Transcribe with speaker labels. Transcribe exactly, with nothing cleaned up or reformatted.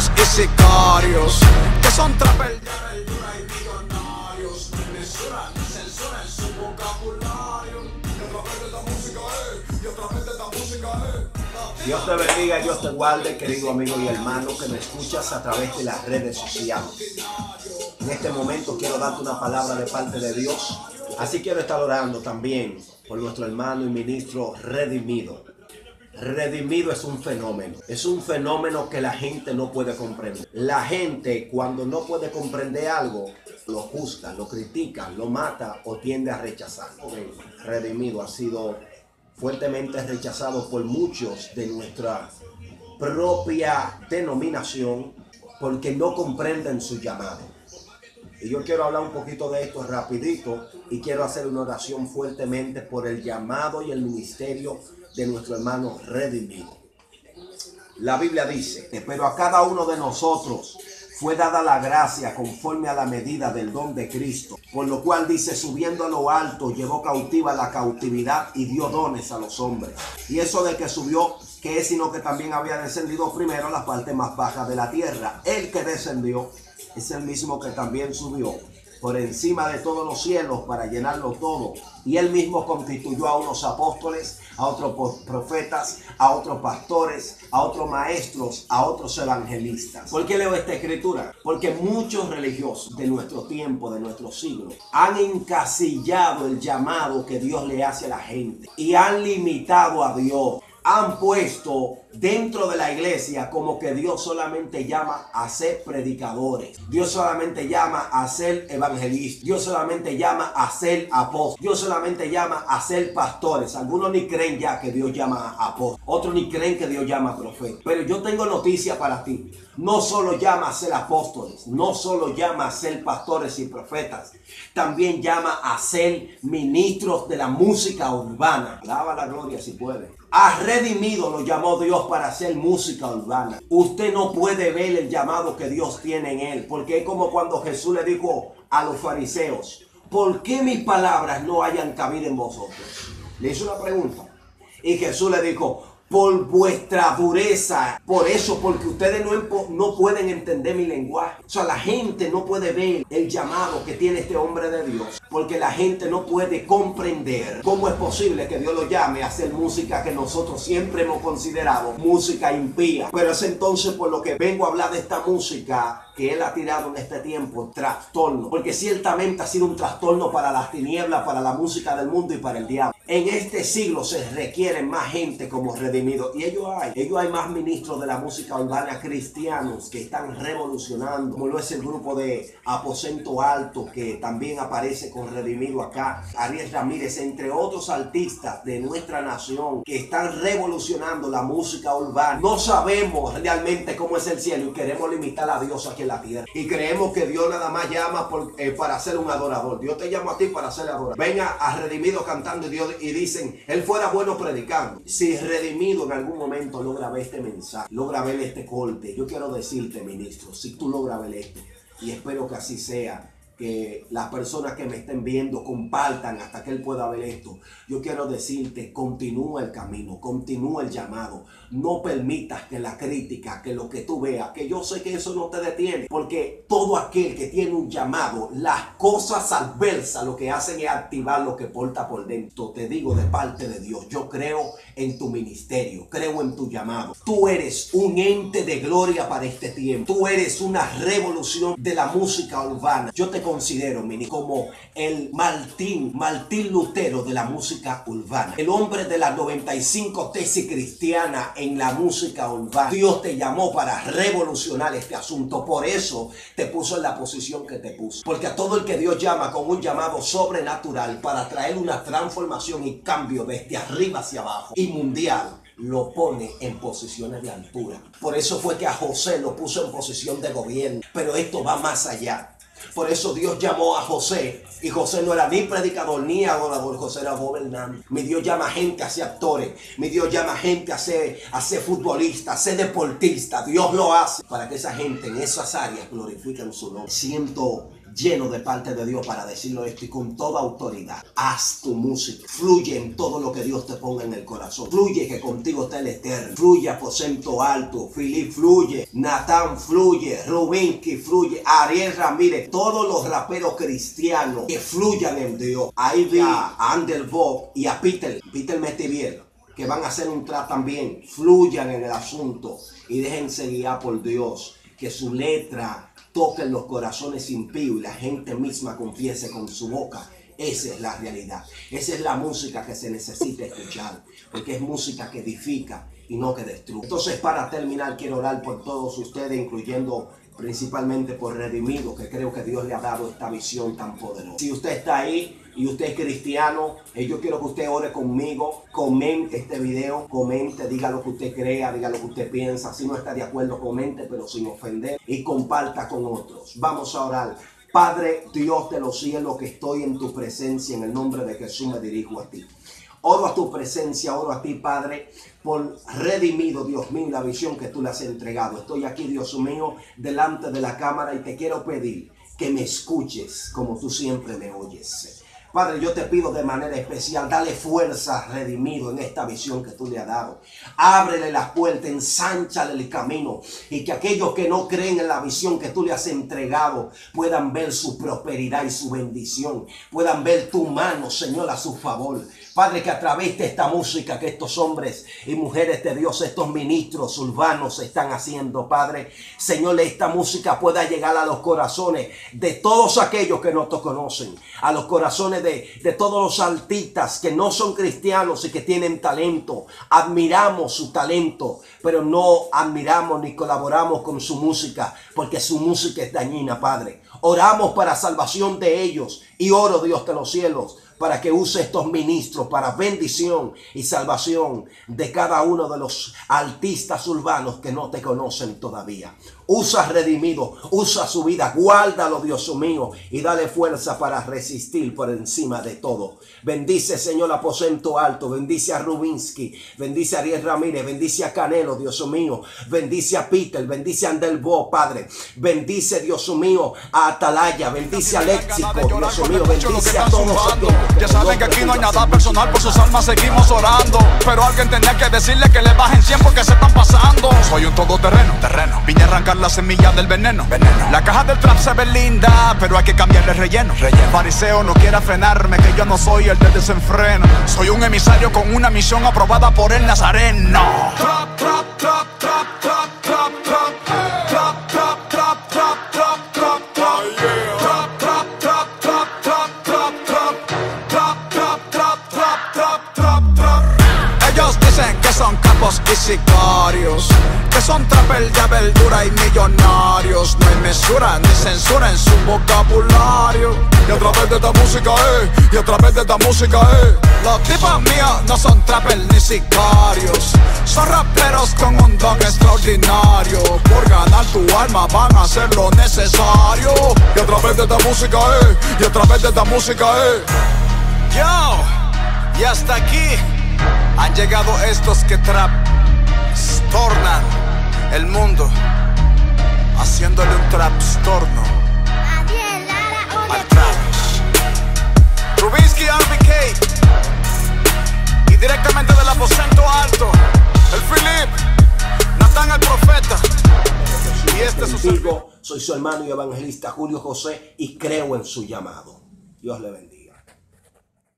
Speaker 1: asesinos y sicarios, que son traperos y millonarios. Censura, censura en su vocabulario. Y otra vez esta música es, y otra vez esta música es.
Speaker 2: Dios te bendiga, Dios te guarde, querido amigo y hermano que me escuchas a través de las redes sociales. En este momento quiero darte una palabra de parte de Dios. Así quiero estar orando también por nuestro hermano y ministro Redimido. Redimido es un fenómeno. Es un fenómeno que la gente no puede comprender. La gente, cuando no puede comprender algo, lo juzga, lo critica, lo mata o tiende a rechazar. Redimido ha sido fuertemente rechazado por muchos de nuestra propia denominación porque no comprenden su llamado. Y yo quiero hablar un poquito de esto rapidito y quiero hacer una oración fuertemente por el llamado y el ministerio de nuestro hermano Redimido. La Biblia dice, pero a cada uno de nosotros fue dada la gracia conforme a la medida del don de Cristo, por lo cual dice, subiendo a lo alto, llevó cautiva la cautividad y dio dones a los hombres. Y eso de que subió, que es sino que también había descendido primero a la parte más baja de la tierra. El que descendió es el mismo que también subió por encima de todos los cielos para llenarlo todo. Y él mismo constituyó a unos apóstoles, a otros profetas, a otros pastores, a otros maestros, a otros evangelistas. ¿Por qué leo esta escritura? Porque muchos religiosos de nuestro tiempo, de nuestro siglo, han encasillado el llamado que Dios le hace a la gente y han limitado a Dios. Han puesto dentro de la iglesia como que Dios solamente llama a ser predicadores. Dios solamente llama a ser evangelistas. Dios solamente llama a ser apóstoles. Dios solamente llama a ser pastores. Algunos ni creen ya que Dios llama a apóstoles. Otros ni creen que Dios llama a profetas. Pero yo tengo noticia para ti. No solo llama a ser apóstoles. No solo llama a ser pastores y profetas. También llama a ser ministros de la música urbana. Alaba la gloria si puede. A Redimido lo llamó Dios para hacer música urbana. Usted no puede ver el llamado que Dios tiene en él, porque es como cuando Jesús le dijo a los fariseos, ¿por qué mis palabras no hayan cabida en vosotros? Le hizo una pregunta y Jesús le dijo, por vuestra dureza, por eso, porque ustedes no, no pueden entender mi lenguaje. O sea, la gente no puede ver el llamado que tiene este hombre de Dios, porque la gente no puede comprender cómo es posible que Dios lo llame a hacer música que nosotros siempre hemos considerado música impía. Pero es entonces por lo que vengo a hablar de esta música que él ha tirado en este tiempo, trastorno, porque ciertamente ha sido un trastorno para las tinieblas, para la música del mundo y para el diablo. En este siglo se requiere más gente como Redimido, y ellos hay, ellos hay más ministros de la música urbana cristianos que están revolucionando, como lo es el grupo de Aposento Alto, que también aparece con Redimido acá, Ariel Ramírez, entre otros artistas de nuestra nación que están revolucionando la música urbana. No sabemos realmente cómo es el cielo y queremos limitar a Dios aquí en la tierra. Y creemos que Dios nada más llama por, eh, para ser un adorador. Dios te llama a ti para ser adorador. Venga a Redimido cantando y, Dios, y dicen, él fuera bueno predicando. Si Redimido en algún momento logra ver este mensaje, logra ver este corte, yo quiero decirte, ministro, si tú logras ver esto, y espero que así sea, que las personas que me estén viendo compartan hasta que él pueda ver esto. Yo quiero decirte, continúa el camino, continúa el llamado. No permitas que la crítica, que lo que tú veas, que yo sé que eso no te detiene, porque todo aquel que tiene un llamado, las cosas adversas lo que hacen es activar lo que porta por dentro. Te digo de parte de Dios, yo creo en tu ministerio, creo en tu llamado. Tú eres un ente de gloria para este tiempo. Tú eres una revolución de la música urbana. Yo te considero, mini, como el Martín, Martín Lutero de la música urbana. El hombre de las noventa y cinco tesis cristianas en la música urbana. Dios te llamó para revolucionar este asunto. Por eso te puso en la posición que te puso. Porque a todo el que Dios llama con un llamado sobrenatural para traer una transformación y cambio desde arriba hacia abajo y mundial, lo pone en posiciones de altura. Por eso fue que a José lo puso en posición de gobierno. Pero esto va más allá. Por eso Dios llamó a José, y José no era ni predicador ni adorador, José era gobernante. Mi Dios llama gente a ser actores, mi Dios llama gente a ser, a ser futbolista, a ser deportista. Dios lo hace para que esa gente en esas áreas glorifiquen su nombre. Siento lleno de parte de Dios para decirlo esto y con toda autoridad. Haz tu música, fluye en todo lo que Dios te ponga en el corazón. Fluye que contigo está el Eterno. Fluye Aposento Alto, Philip fluye, Natán fluye, Rubinski fluye, Ariel Ramírez, todos los raperos cristianos que fluyan en Dios. Ahí vi a Ander Bob y a Peter, Peter Metivier, que van a hacer un trap también. Fluyan en el asunto y déjense guiar por Dios. Que su letra toque en los corazones impíos y la gente misma confiese con su boca. Esa es la realidad. Esa es la música que se necesita escuchar. Porque es música que edifica y no que destruye. Entonces, para terminar, quiero orar por todos ustedes, incluyendo principalmente por Redimido, que creo que Dios le ha dado esta visión tan poderosa. Si usted está ahí y usted es cristiano, eh, yo quiero que usted ore conmigo, comente este video, comente, diga lo que usted crea, diga lo que usted piensa. Si no está de acuerdo, comente, pero sin ofender, y comparta con otros. Vamos a orar. Padre Dios de los cielos, que estoy en tu presencia, en el nombre de Jesús me dirijo a ti. Oro a tu presencia, oro a ti, Padre, por Redimido, Dios mío, la visión que tú le has entregado. Estoy aquí, Dios mío, delante de la cámara y te quiero pedir que me escuches como tú siempre me oyes. Padre, yo te pido de manera especial, dale fuerza, Redimido, en esta visión que tú le has dado. Ábrele las puertas, ensánchale el camino y que aquellos que no creen en la visión que tú le has entregado puedan ver su prosperidad y su bendición. Puedan ver tu mano, Señor, a su favor. Padre, que a través de esta música que estos hombres y mujeres de Dios, estos ministros urbanos están haciendo, Padre, Señor, esta música pueda llegar a los corazones de todos aquellos que no te conocen, a los corazones de, de todos los artistas que no son cristianos y que tienen talento. Admiramos su talento, pero no admiramos ni colaboramos con su música, porque su música es dañina, Padre. Oramos para salvación de ellos y oro, Dios de los cielos, para que use estos ministros para bendición y salvación de cada uno de los artistas urbanos que no te conocen todavía. Usa Redimido, usa su vida, guárdalo, Dios mío, y dale fuerza para resistir por encima de todo. Bendice, Señor, Aposento Alto, bendice a Rubinski, bendice a Ariel Ramírez, bendice a Canelo, Dios mío, bendice a Peter, bendice a Andelbo, Padre, bendice, Dios mío, a Atalaya, bendice a Léxico, Dios mío, bendice a todos aquellos.
Speaker 1: Ya saben que aquí no hay nada personal, por sus almas seguimos orando. Pero alguien tenía que decirle que le bajen cien porque se están pasando. Soy un todoterreno, terreno. Vine a arrancar la semilla del veneno, veneno. La caja del trap se ve linda, pero hay que cambiarle relleno, relleno. Fariseo no quiera frenarme, que yo no soy el del desenfreno. Soy un emisario con una misión aprobada por el Nazareno. Trap, trap, trap, trap, trap, trap, trap. Trap, trap, trap, trap, trap, trap, trap. Trap, trap, trap, trap, trap, trap, trap. Trap, trap, trap, trap, trap, trap, trap. Ellos dicen que son capos y sicarios, que son trapper de verdura y millonarios. No hay mesura ni censura en su vocabulario. Y a través de esta música, eh, y a través de esta música, eh, los tipos míos no son trapper ni sicarios, son raperos con un don extraordinario. Por ganar tu alma van a hacer lo necesario. Y a través de esta música, eh, y a través de esta música, eh. Yo, y hasta aquí han llegado estos que trap tornan el mundo, haciéndole un trapstorno al trap. Rubinski R B K, y directamente del Aposento Alto, el Philip, Natán el Profeta. Y este es su
Speaker 2: servidor. Soy su hermano y evangelista Julio José y creo en su llamado. Dios le bendiga.